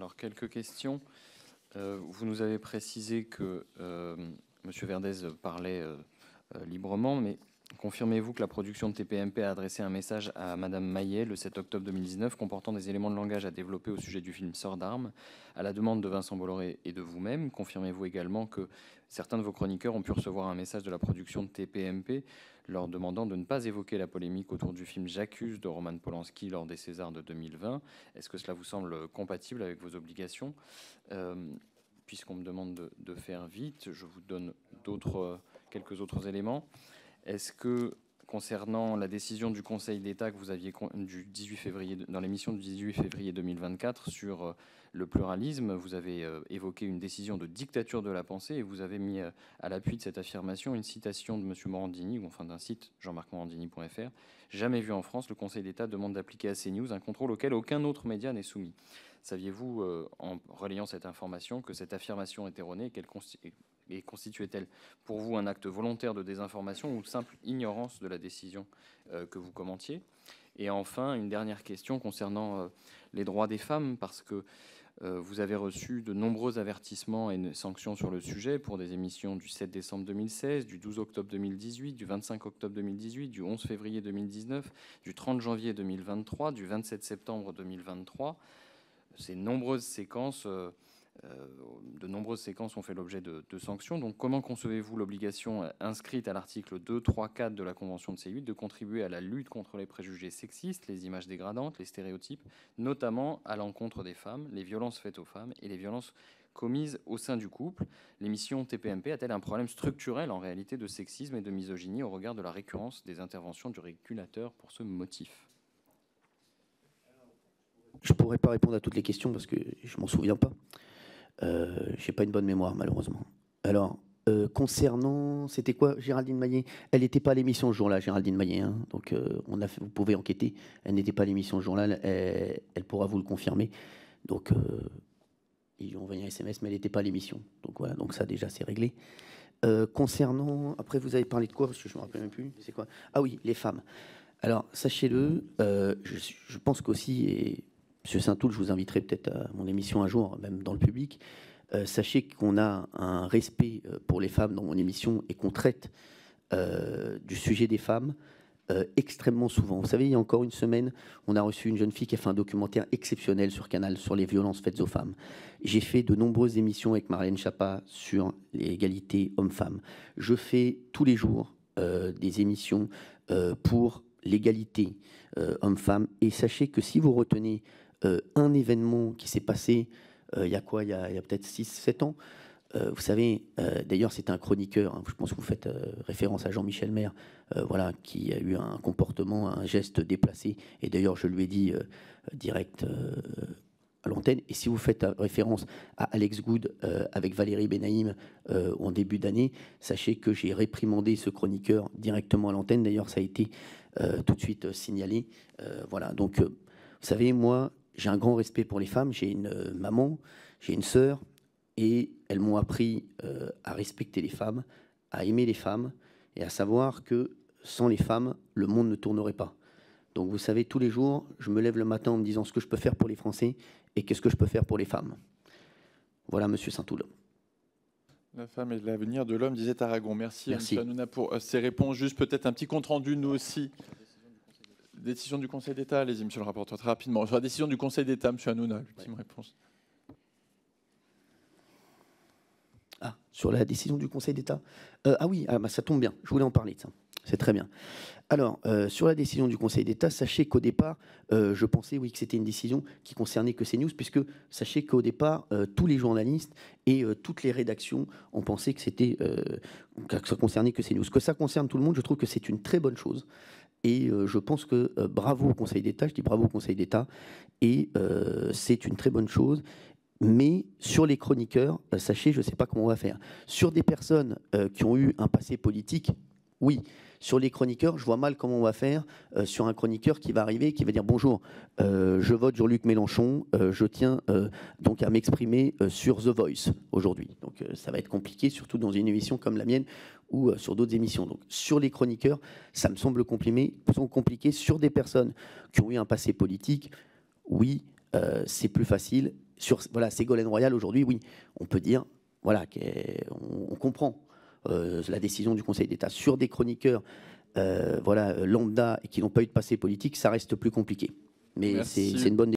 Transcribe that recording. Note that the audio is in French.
Alors, quelques questions. Vous nous avez précisé que M. Verdez parlait librement, mais confirmez-vous que la production de TPMP a adressé un message à Madame Maillet le 7 octobre 2019 comportant des éléments de langage à développer au sujet du film Sœurs d'armes, à la demande de Vincent Bolloré et de vous-même? Confirmez-vous également que certains de vos chroniqueurs ont pu recevoir un message de la production de TPMP leur demandant de ne pas évoquer la polémique autour du film J'accuse de Roman Polanski lors des Césars de 2020? Est-ce que cela vous semble compatible avec vos obligations? Puisqu'on me demande de faire vite, je vous donne quelques autres éléments. Est-ce que, concernant la décision du Conseil d'État que vous aviez du 18 février, dans l'émission du 18 février 2024 sur le pluralisme, vous avez évoqué une décision de dictature de la pensée et vous avez mis à l'appui de cette affirmation une citation de M. Morandini, ou enfin d'un site jean-marc-morandini.fr. Jamais vu en France, le Conseil d'État demande d'appliquer à CNews un contrôle auquel aucun autre média n'est soumis. Saviez-vous, en relayant cette information, que cette affirmation est erronée et constituait-elle pour vous un acte volontaire de désinformation ou simple ignorance de la décision que vous commentiez? Et enfin, une dernière question concernant les droits des femmes, parce que vous avez reçu de nombreux avertissements et sanctions sur le sujet pour des émissions du 7 décembre 2016, du 12 octobre 2018, du 25 octobre 2018, du 11 février 2019, du 30 janvier 2023, du 27 septembre 2023. Ces nombreuses séquences, de nombreuses séquences ont fait l'objet de sanctions. Donc, comment concevez-vous l'obligation inscrite à l'article 2, 3, 4 de la Convention de C8 de contribuer à la lutte contre les préjugés sexistes, les images dégradantes, les stéréotypes, notamment à l'encontre des femmes, les violences faites aux femmes et les violences commises au sein du couple? L'émission TPMP a-t-elle un problème structurel en réalité de sexisme et de misogynie au regard de la récurrence des interventions du régulateur pour ce motif? Je ne pourrais pas répondre à toutes les questions parce que je ne m'en souviens pas. Je n'ai pas une bonne mémoire, malheureusement. Alors, concernant... C'était quoi, Géraldine Maillet? Elle n'était pas à l'émission ce jour-là, Géraldine Maillet. Hein, donc, vous pouvez enquêter. Elle n'était pas à l'émission ce jour-là. Elle pourra vous le confirmer. Donc, ils lui ont envoyé un SMS, mais elle n'était pas à l'émission. Donc, voilà. Donc, ça, déjà, c'est réglé. Concernant... Après, vous avez parlé de quoi? Parce que je ne me rappelle même plus. C'est quoi? Ah oui, les femmes. Alors, sachez-le, je pense qu'aussi... Et, Monsieur Saint-Toul, je vous inviterai peut-être à mon émission un jour, même dans le public. Sachez qu'on a un respect pour les femmes dans mon émission et qu'on traite du sujet des femmes extrêmement souvent. Vous savez, il y a encore une semaine, on a reçu une jeune fille qui a fait un documentaire exceptionnel sur Canal sur les violences faites aux femmes. J'ai fait de nombreuses émissions avec Marlène Schiappa sur l'égalité hommes-femmes. Je fais tous les jours des émissions pour l'égalité hommes-femmes. Et sachez que si vous retenez un événement qui s'est passé il y a quoi, il y a peut-être 6-7 ans. Vous savez, d'ailleurs, c'est un chroniqueur, hein, je pense que vous faites référence à Jean-Michel Maire, voilà, qui a eu un comportement, un geste déplacé. Et d'ailleurs, je lui ai dit direct à l'antenne. Et si vous faites référence à Alex Good avec Valérie Benaïm en début d'année, sachez que j'ai réprimandé ce chroniqueur directement à l'antenne. D'ailleurs, ça a été tout de suite signalé. Voilà, donc, vous savez, moi, j'ai un grand respect pour les femmes. J'ai une maman, j'ai une sœur, et elles m'ont appris à respecter les femmes, à aimer les femmes, et à savoir que sans les femmes, le monde ne tournerait pas. Donc vous savez, tous les jours, je me lève le matin en me disant ce que je peux faire pour les Français et qu'est-ce que je peux faire pour les femmes. Voilà, Monsieur Saint-Toul. La femme est l'avenir de l'homme, disait Aragon. Merci, Merci. M. Hanouna, pour ces réponses. Juste peut-être un petit compte-rendu, nous aussi. Décision du Conseil d'État, allez-y, monsieur le rapporteur, très rapidement. Sur la décision du Conseil d'État, M. Hanouna, l'ultime réponse. Ah, sur la décision du Conseil d'État. Ah oui, bah, ça tombe bien, je voulais en parler de ça. C'est très bien. Alors, sur la décision du Conseil d'État, sachez qu'au départ, je pensais oui, que c'était une décision qui concernait que CNews, puisque sachez qu'au départ, tous les journalistes et toutes les rédactions ont pensé que ça concernait que CNews. Que ça concerne tout le monde, je trouve que c'est une très bonne chose. Et je pense que bravo au Conseil d'État, je dis bravo au Conseil d'État, et c'est une très bonne chose. Mais sur les chroniqueurs, sachez, je ne sais pas comment on va faire. Sur des personnes qui ont eu un passé politique, oui. Sur les chroniqueurs, je vois mal comment on va faire sur un chroniqueur qui va arriver, qui va dire bonjour, je vote Jean-Luc Mélenchon, je tiens donc à m'exprimer sur The Voice aujourd'hui. Donc ça va être compliqué, surtout dans une émission comme la mienne ou sur d'autres émissions. Donc sur les chroniqueurs, ça me semble compliqué. Sur des personnes qui ont eu un passé politique, oui, c'est plus facile. sur voilà, Ségolène Royal, aujourd'hui, oui, on peut dire voilà, qu'on comprend la décision du Conseil d'État. Sur des chroniqueurs voilà, lambda et qui n'ont pas eu de passé politique, ça reste plus compliqué. Mais c'est une bonne